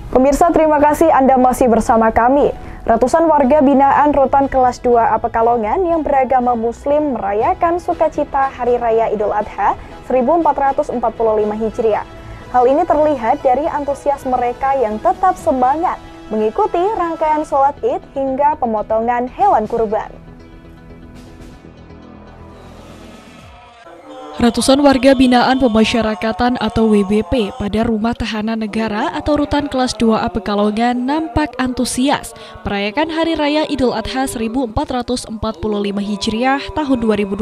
Pemirsa, terima kasih Anda masih bersama kami. Ratusan warga binaan Rutan Kelas 2A Pekalongan yang beragama Muslim merayakan sukacita Hari Raya Idul Adha 1445 Hijriah. Hal ini terlihat dari antusias mereka yang tetap semangat mengikuti rangkaian sholat Id hingga pemotongan hewan kurban. Ratusan warga binaan pemasyarakatan atau WBP pada Rumah Tahanan Negara atau Rutan Kelas 2A Pekalongan nampak antusias merayakan Hari Raya Idul Adha 1445 Hijriah tahun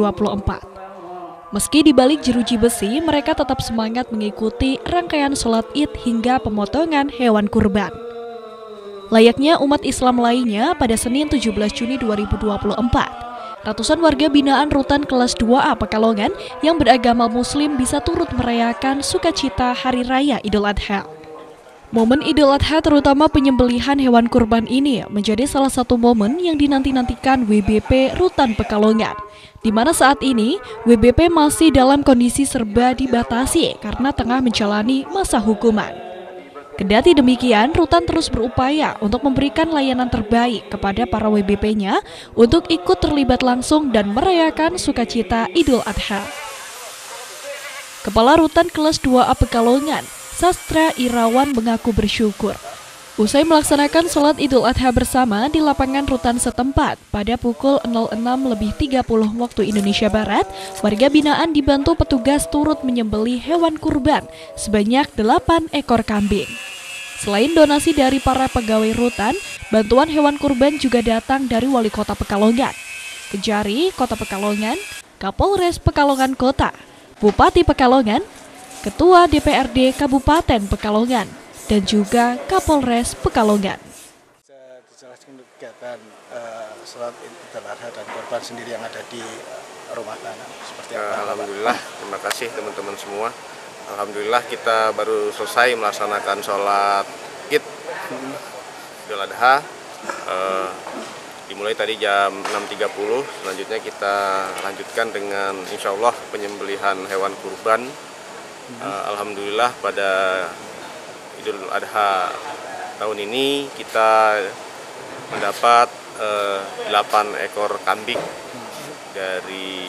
2024. Meski di balik jeruji besi, mereka tetap semangat mengikuti rangkaian sholat Id hingga pemotongan hewan kurban. Layaknya umat Islam lainnya, pada Senin 17 Juni 2024, ratusan warga binaan Rutan Kelas 2A Pekalongan yang beragama Muslim bisa turut merayakan sukacita Hari Raya Idul Adha. Momen Idul Adha, terutama penyembelihan hewan kurban ini, menjadi salah satu momen yang dinanti-nantikan WBP Rutan Pekalongan, di mana saat ini WBP masih dalam kondisi serba dibatasi karena tengah menjalani masa hukuman. Kendati demikian, Rutan terus berupaya untuk memberikan layanan terbaik kepada para WBP-nya untuk ikut terlibat langsung dan merayakan sukacita Idul Adha. Kepala Rutan Kelas 2A Pekalongan, Sastra Irawan, mengaku bersyukur. Usai melaksanakan sholat Idul Adha bersama di lapangan rutan setempat pada pukul 06.30 waktu Indonesia Barat, warga binaan dibantu petugas turut menyembelih hewan kurban sebanyak 8 ekor kambing. Selain donasi dari para pegawai rutan, bantuan hewan kurban juga datang dari Wali Kota Pekalongan, Kejari Kota Pekalongan, Kapolres Pekalongan Kota, Bupati Pekalongan, Ketua DPRD Kabupaten Pekalongan, dan juga Kapolres Pekalongan. Bisa dijelaskan kegiatan sholat Idul Adha dan korban sendiri yang ada di rumah tanah seperti apa? Alhamdulillah, terima kasih teman-teman semua. Alhamdulillah kita baru selesai melaksanakan sholat Id Idul Adha. Dimulai tadi jam 6.30, selanjutnya kita lanjutkan dengan insya Allah penyembelihan hewan kurban. Alhamdulillah pada Idul Adha tahun ini kita mendapat 8 ekor kambing dari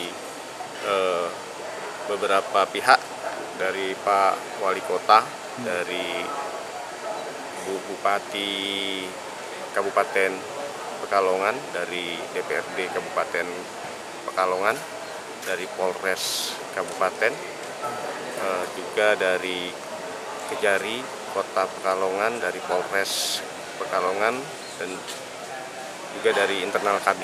beberapa pihak, dari Pak Wali Kota, dari Bupati Kabupaten Pekalongan, dari DPRD Kabupaten Pekalongan, dari Polres Kabupaten, juga dari Kejari Kota Pekalongan, dari Polres Pekalongan, dan juga dari internal kami.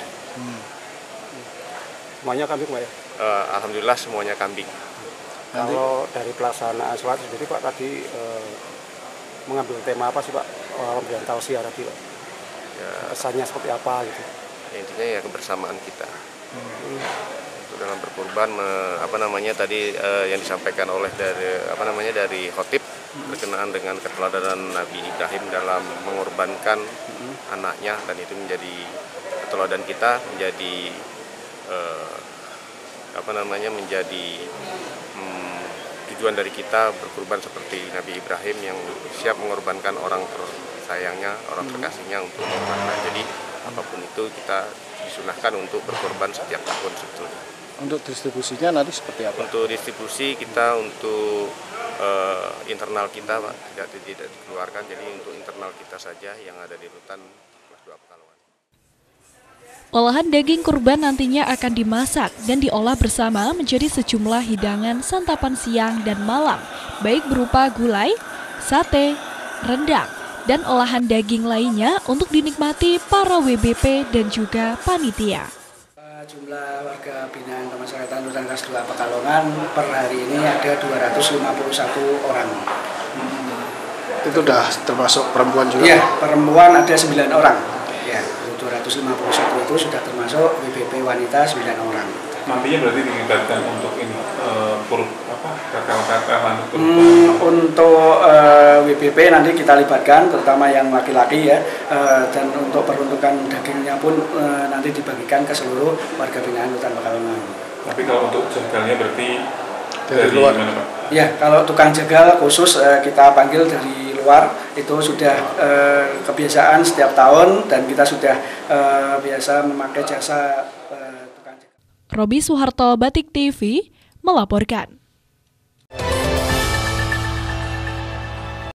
Semuanya kambing, Pak ya? Alhamdulillah semuanya kambing. Kalau dari pelaksanaan sholat sendiri, Pak, tadi mengambil tema apa sih, Pak? Pemberian tausiah tadi, Pak. Ya, pesannya seperti apa gitu? Ya, intinya ya kebersamaan kita. Untuk dalam berkurban, tadi yang disampaikan oleh dari khotib berkenaan dengan keteladanan Nabi Ibrahim dalam mengorbankan anaknya, dan itu menjadi keteladan kita, menjadi tujuan dari kita berkurban seperti Nabi Ibrahim yang siap mengorbankan orang tersayangnya, orang terkasihnya untuk mengorbankan. Jadi apapun itu kita disunahkan untuk berkorban setiap tahun sebetulnya. Untuk distribusinya nanti seperti apa? Untuk distribusi kita untuk internal kita, Pak, tidak dikeluarkan, jadi untuk internal kita saja yang ada di Rutan Kelas 2 Pekalongan. Olahan daging kurban nantinya akan dimasak dan diolah bersama menjadi sejumlah hidangan santapan siang dan malam, baik berupa gulai, sate, rendang, dan olahan daging lainnya untuk dinikmati para WBP dan juga panitia. Jumlah warga binaan pemasyarakatan Rutan Kelas 2 Pekalongan per hari ini ada 251 orang. Itu sudah termasuk perempuan juga? Iya, perempuan ada 9 orang. Ya, 251 itu sudah termasuk WBP wanita 9 orang. Nantinya berarti dilibatkan untuk ini kakak-kakak untuk WBP nanti kita libatkan, terutama yang laki-laki ya, dan untuk peruntukan dagingnya pun nanti dibagikan ke seluruh warga binaan Rutan Pekalongan. Tapi kalau untuk jagalnya berarti dari luar? Ya, kalau tukang jagal khusus kita panggil dari keluar itu sudah kebiasaan setiap tahun dan kita sudah biasa memakai jasa tukang jaga. Robi Suharto, Batik TV, melaporkan.